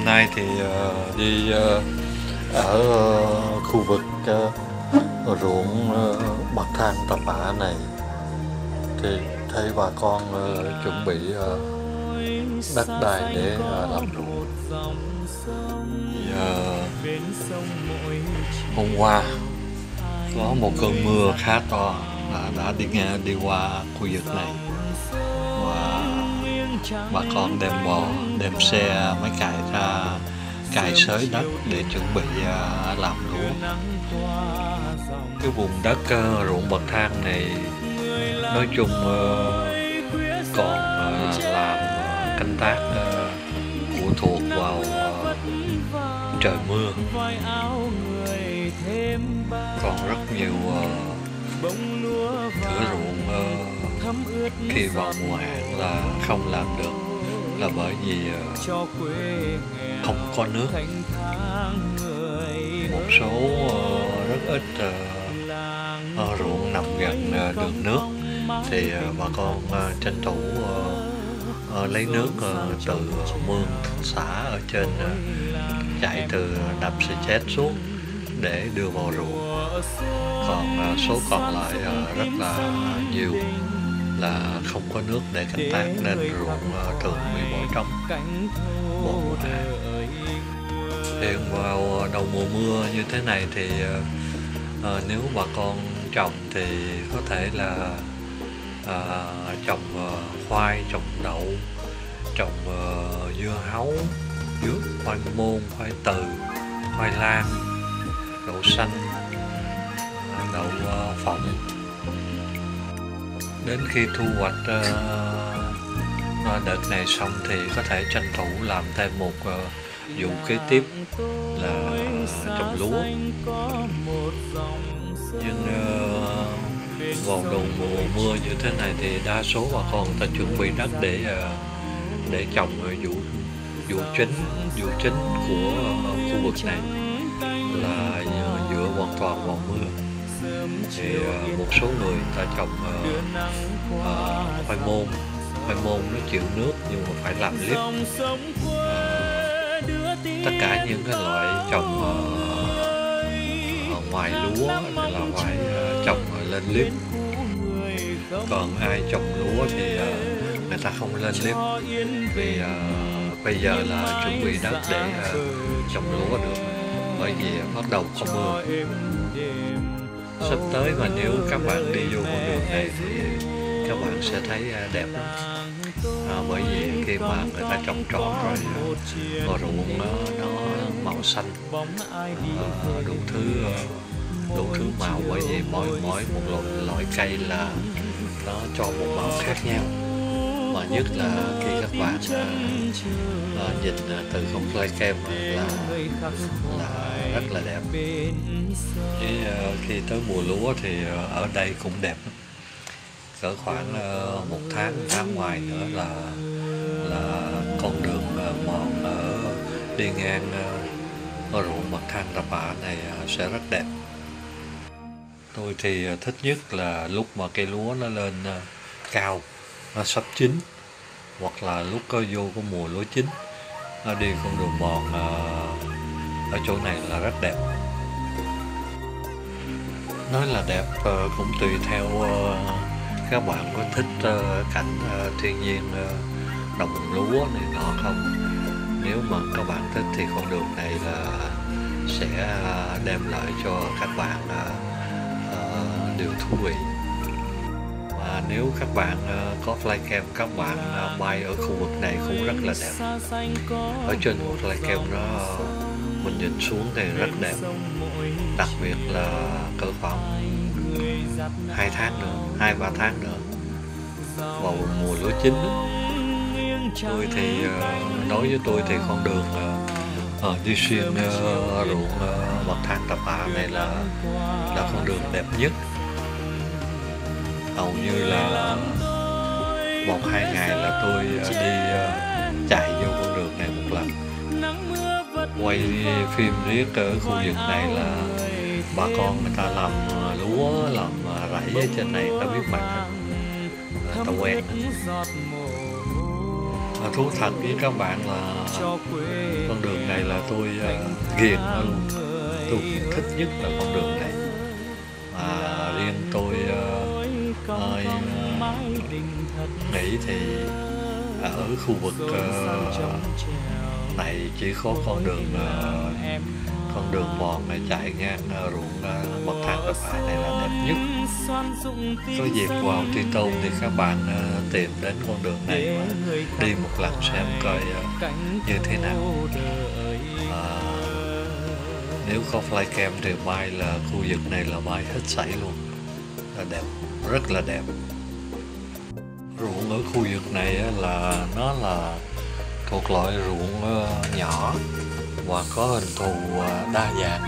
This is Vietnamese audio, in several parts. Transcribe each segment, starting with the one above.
hôm nay thì đi ở khu vực ruộng bậc thang Tập Ả này thì thấy bà con chuẩn bị đất đai để làm ruộng. Hôm qua có một cơn mưa khá to đã đi qua khu vực này, và bà con đem xe máy cày ra cày xới đất để chuẩn bị làm lúa. Cái vùng đất ruộng bậc thang này nói chung còn làm canh tác phụ thuộc vào trời mưa, còn rất nhiều thửa ruộng khi vào mùa hạn là không làm được, là bởi vì không có nước. Một số rất ít ruộng nằm gần đường nước thì bà con tranh thủ lấy nước từ mương xả ở trên, chạy từ đập xì chết xuống để đưa vào ruộng. Còn số còn lại rất là nhiều là không có nước để canh tác, nên ruộng thường bị bỏ trống mùa hạn. Hiện vào đầu mùa mưa như thế này thì nếu bà con trồng thì có thể là trồng khoai, trồng đậu, trồng dưa hấu, khoai môn, khoai từ, khoai lang, đậu xanh, đậu phộng. Đến khi thu hoạch đợt này xong thì có thể tranh thủ làm thêm một vụ kế tiếp là trồng lúa. Nhưng vào đầu mùa mưa như thế này thì đa số bà con ta chuẩn bị đất để trồng vụ chính của khu vực này là dựa hoàn toàn vào mưa. Thì một số người ta trồng khoai môn nó chịu nước nhưng mà phải làm liếp. Tất cả những cái loại trồng ngoài lúa thì là phải trồng lên liếp. Còn ai trồng lúa thì người ta không lên liếp, vì bây giờ là chuẩn bị đất để trồng lúa được, bởi vì bắt đầu có mưa. Sắp tới mà nếu các bạn đi vô con đường này thì các bạn sẽ thấy đẹp lắm. Bởi vì khi mà người ta trồng trọt rồi ruộng nó màu xanh, đủ thứ màu, bởi vì mỗi một loại cây là nó cho một màu khác nhau. Mà nhất là khi các bạn nhìn từ không flycam là rất là đẹp. Khi tới mùa lúa thì ở đây cũng đẹp. Cỡ khoảng một tháng ngoài nữa là con đường mòn đi ngang ruộng bậc thang Tập Ả này sẽ rất đẹp. Tôi thì thích nhất là lúc mà cây lúa nó lên cao, nó sắp chín, hoặc là lúc có vô có mùa lúa chín, nó đi con đường mòn ở chỗ này là rất đẹp. Nói là đẹp cũng tùy theo các bạn có thích cảnh thiên nhiên đồng lúa này nọ không. Nếu mà các bạn thích thì con đường này là sẽ đem lại cho các bạn điều thú vị. Và nếu các bạn có flycam, các bạn bay ở khu vực này cũng rất là đẹp. Ở trên flycam đó mình nhìn xuống thì rất đẹp, đặc biệt là cỡ khoảng 2-3 tháng nữa vào mùa lúa chín. Tôi thì đối với tôi thì con đường đi xuyên ruộng bậc thang Tập Ả này là con đường đẹp nhất. Hầu như là 1-2 ngày là tôi đi chạy vô con đường này một lần. Quay phim riết ở khu vực này là bà con người ta làm lúa, làm rẫy ở trên này, ta biết mặt, ta quen. Thú thật với các bạn là con đường này là tôi ghiền nó luôn. Tôi thích nhất là con đường này. Mà riêng tôi nghĩ thì ở khu vực này chỉ có con đường mòn này chạy ngang ruộng bậc thang cấp 2 này là đẹp nhất. Có dịp vào Tri Tôn thì các bạn tìm đến con đường này và đi một lần xem coi như thế nào. Nếu có flycam thì bay là khu vực này là bay hết sảy luôn, là đẹp, rất là đẹp. Ruộng ở khu vực này là nó là thuộc loại ruộng nhỏ và có hình thù đa dạng,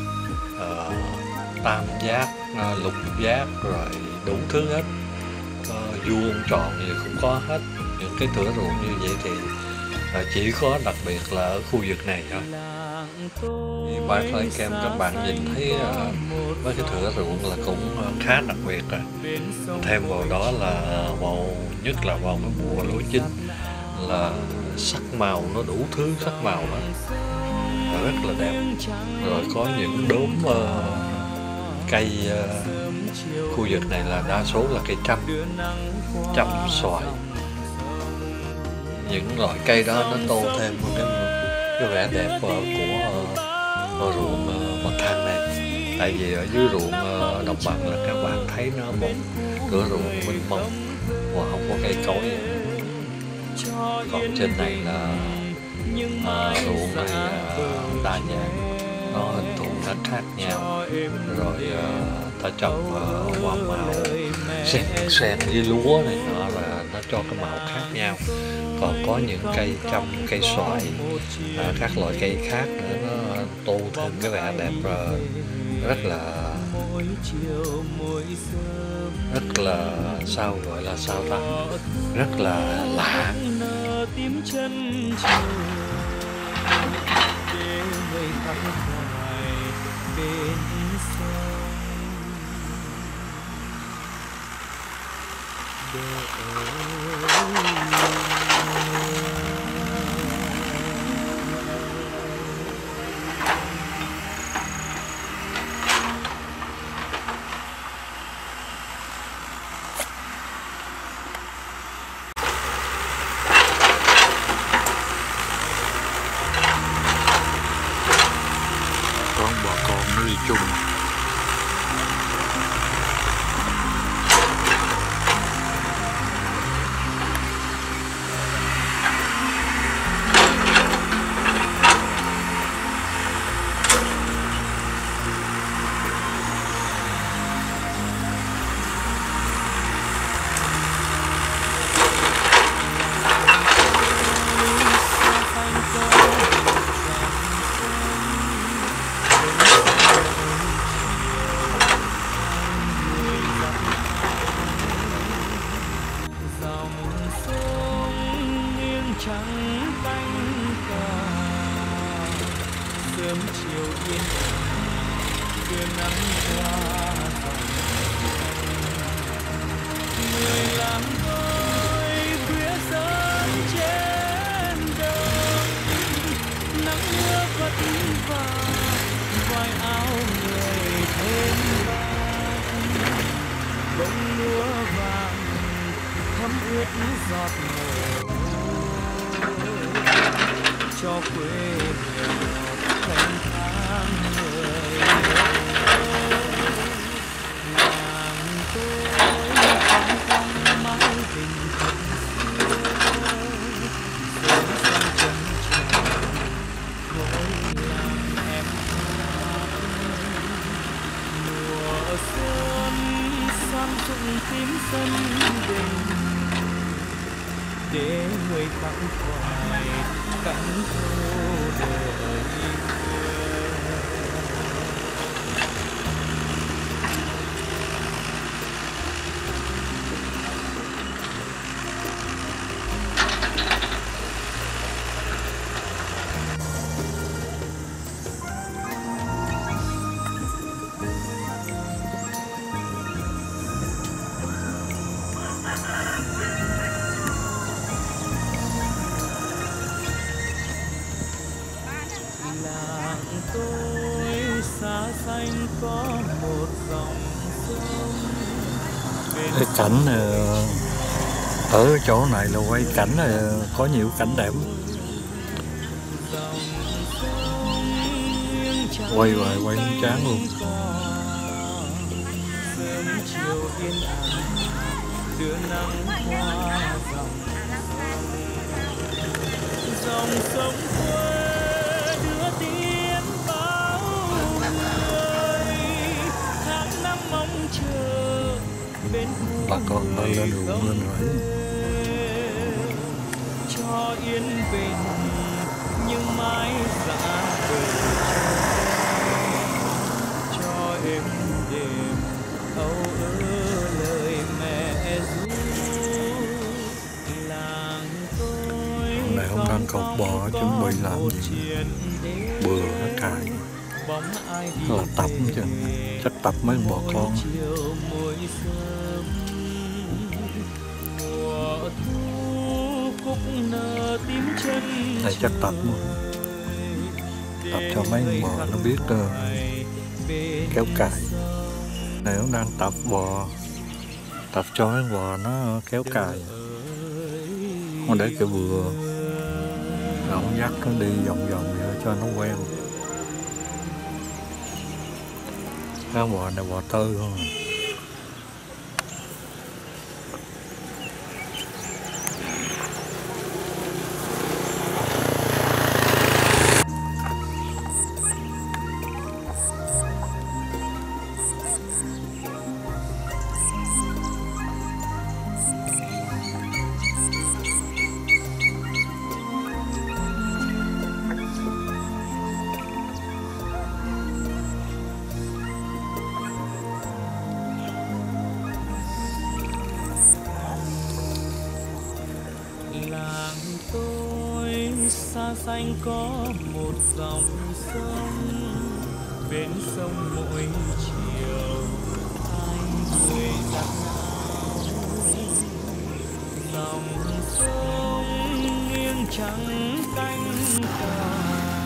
tam giác, lục giác, rồi đủ thứ hết, vuông tròn gì cũng có hết. Những cái thửa ruộng như vậy thì chỉ có đặc biệt là ở khu vực này thôi. Bãi flycam các bạn nhìn thấy với cái thửa ruộng là cũng khá đặc biệt rồi. Thêm vào đó là nhất là vào cái mùa lúa chín là sắc màu nó đủ thứ sắc màu đó, rất là đẹp. Rồi có những đốm cây khu vực này là đa số là cây trăm xoài. Những loại cây đó nó tô thêm một cái vẻ đẹp của ruộng bậc thang này. Tại vì ở dưới ruộng đồng bằng là các bạn thấy nó một thửa ruộng mênh mông và không có cây cối gì. Còn trên này là ruộng này đa dạng, nó hình thù nó khác nhau. Rồi ta trồng hoa màu sen với lúa này nọ là nó cho cái màu khác nhau. Còn có những cây trăm, cây xoài, các loại cây khác nữa, nó tô thêm cái vẻ đẹp rất là sao gọi là sao ta, rất là lạ. Chung trắng cánh cà sớm chiều yên đưa nắng qua người làm tôi khuya sớm trên đường nắng mưa vất vả vai áo người thêm vàng bông lúa vàng thấm ướt giọt mồ cho quê nghèo thanh thang người làng tôi thắm thắm mãi tình thật xưa sớm sang chân trời khối làng em mùa xuân san rụng tím sân đình để người khắc khoải cảnh khô đời Cái cảnh ở chỗ này là quay cảnh có nhiều cảnh đẹp, quay hoài quay không chán luôn. Dòng sông quê đưa tiếng báo người, tháng năm mong chờ bên Bà con ơi lên ruộng lên rồi. cho yên bình nhưng mãi dạ bờ cho êm đềm âu ơ lời mẹ ru. Làng tôi Hôm nay ông đang cột bò chuẩn bị làm gì? Bừa nó cài là tập chứ, chắc tập mấy con bò con. Này chắc tập luôn, tập cho mấy con bò nó biết kéo cài. Này ông đang tập bò, tập cho mấy con bò nó kéo cài. Ông để cái bừa, ông dắt nó đi vòng vòng vậy cho nó quen. Cái bò này bò tơ không à. Làng tôi xa xanh có một dòng sông, bên sông mỗi chiều hai người dắt nhau. Dòng sông nghiêng trắng cánh cò,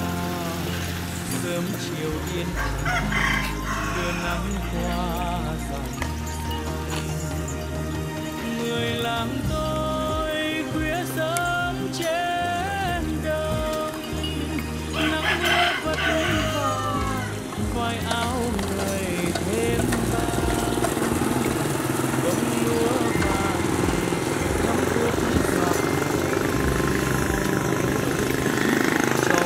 sớm chiều yên ắng đưa nắng qua dòng sông. Người làng tôi khuya sớm trên đồng, nắng mưa vẫn vào khoai áo người thêm vàng. Bông lúa vàng thắm thuốc giọt cho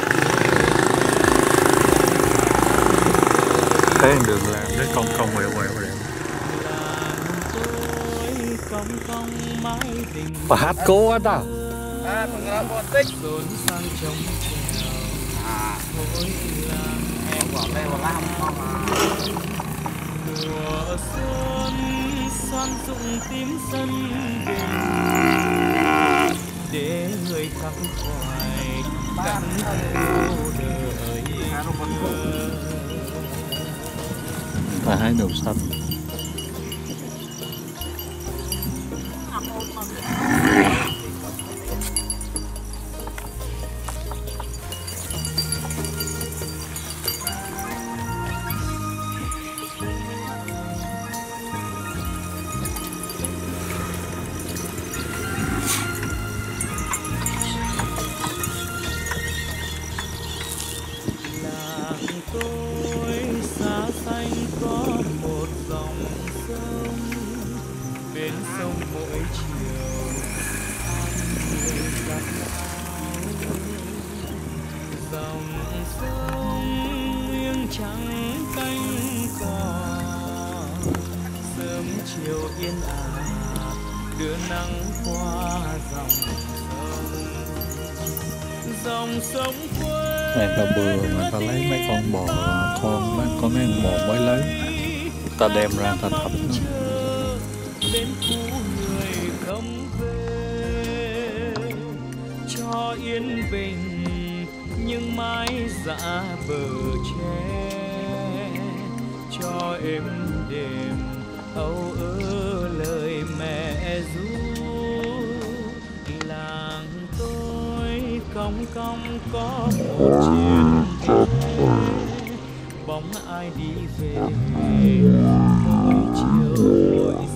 Thấy đường làm đấy cong cong quẹo quẹo đẹp. Bà hát cố quá ta. Xốn sang trống trèo mỗi làng em mùa xuân xoan rụng tím sân đình để người khắc khoải cảnh khô đời. Bà hái đồ xanh. Tôi xa xanh có một dòng sông, bên sông mỗi chiều hai người dắt nhau. Dòng sông nghiêng trắng cánh cò, sớm chiều yên ả đưa nắng qua dòng sông. Dòng sông quê Này ta bừa mà ta lấy mấy con bò con, mấy con bò mới lớn, ta đem ra ta thập nó. bên khu người không về cho yên bình nhưng mãi dạ bờ tre cho êm đềm âu ơ lời mẹ ru. Làng tôi cong cong có một chiếc bóng ai đi về mỗi chiều mỗi